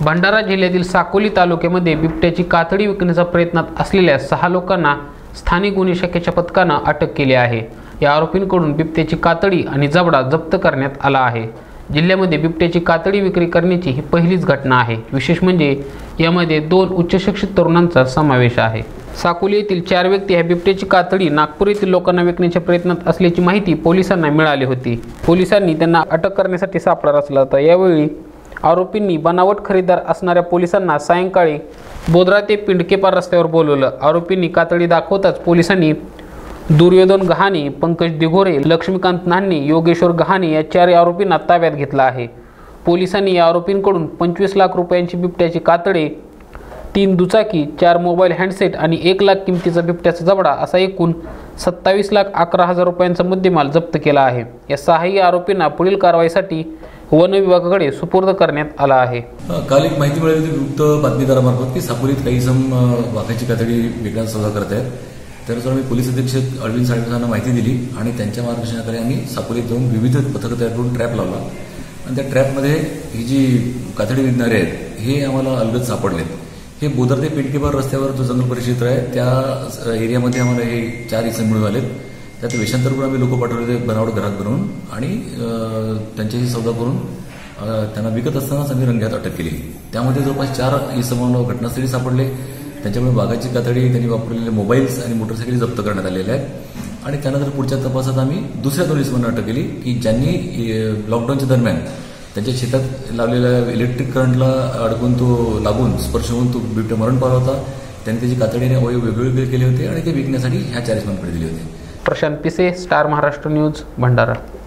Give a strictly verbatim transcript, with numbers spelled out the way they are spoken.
भंडारा जिल्ह्यातील साकोली तालुक्यामध्ये बिबट्याची कातडी विकण्याचा प्रयत्नात असलेल्या सहा लोकांना स्थानिक गुन्हे शाखेच्या पथकाने अटक केली आहे। या आरोपींकडून बिबट्याची कातडी आणि जबडा जप्त करण्यात आला आहे। जिल्ह्यामध्ये बिबट्याची कातडी विक्री करण्याची ही पहिलीच घटना आहे। विशेष म्हणजे यामध्ये दोन उच्चशिक्षित तरुणांचा समावेश आहे। साकोली येथील चार व्यक्ती ह्या बिबट्याची कातडी नागपूर येथील लोकांना विकण्याच्या प्रयत्नात असल्याची माहिती पोलिसांना मिळाली होती। पोलिसांनी त्यांना अटक करण्यासाठी सापळा रचला होता। यावेळी आरोपींनी बनावट खरेदीदार असणाऱ्या पोलिसांना सायंकाळी बोदरा ते पिंडकेपार रस्त्यावर बोलवलं। आरोपींनी कातडी दाखवताच पोलिसांनी दुर्योधन गहाणे, पंकज दिघोरे, लक्ष्मीकांत नाहणे, योगेश्वर गहाणे या चार आरोपींना ताब्यात घेतला आहे। पोलिसांनी या आरोपींकडून पंचवीस लाख रुपयांची बिबट्याची कातडे, तीन दुचाकी, चार मोबाईल हँडसेट आणि एक लाख किमतीचा बिबट्याचा जबडा असा एकूण सत्तावीस लाख अकरा हजार रुपयांचा मुद्देमाल जप्त केला आहे। या सहाही आरोपींना पुढील कारवाईसाठी वन विभागाकडे सुपूर्द करण्यात आला आहे। काल एक माहिती मिळाली होती गुप्त बातमीदारामार्फत की साकोलीत काही जण वाघाची कातडी विकण्याचा सौदा करत आहेत। त्यानुसार आम्ही पोलीस अधीक्षक अरविंद साळवेंना माहिती दिली आणि त्यांच्या मार्गदर्शनाखाली आम्ही साकोलीत जाऊन विविध पथकं तयार करून ट्रॅप लावला आणि त्या ट्रॅपमध्ये ही जी कातडी विकणारे आहेत हे आम्हाला अलगद सापडलेत। हे बोदर ते पिंडकेपार रस्त्यावर जो जंगल परिक्षेत्र आहे त्या एरियामध्ये आम्हाला हे चार इसम मिळून आलेत। त्यात वेषांतर करून आम्ही लोक पाठवले होते बनावट घरात बनवून आणि त्यांच्याशी सौदा करून त्यांना विकत असतानाच आम्ही रंग्यात अटक केली। त्यामध्ये जवळपास चार इसमांना घटनास्थळी सापडले। त्यांच्यामुळे वाघाची कातडी, त्यांनी वापरलेले मोबाईल्स आणि मोटरसायकल जप्त करण्यात आलेले आहेत आणि त्यानंतर पुढच्या तपासात आम्ही दुसऱ्या दोन इसमांना अटक केली की ज्यांनी लॉकडाऊनच्या दरम्यान त्यांच्या शेतात लावलेल्या इलेक्ट्रिक करंटला अडकून तो लागून स्पर्श होऊन तो बिबट्या मरण पावला होता। त्यांनी त्याची कातडीने अवयव वेगवेगळे केले होते आणि ते विकण्यासाठी ह्या चार इसमांकडे दिले होते। प्रशांत पिसे, स्टार महाराष्ट्र न्यूज, भंडारा।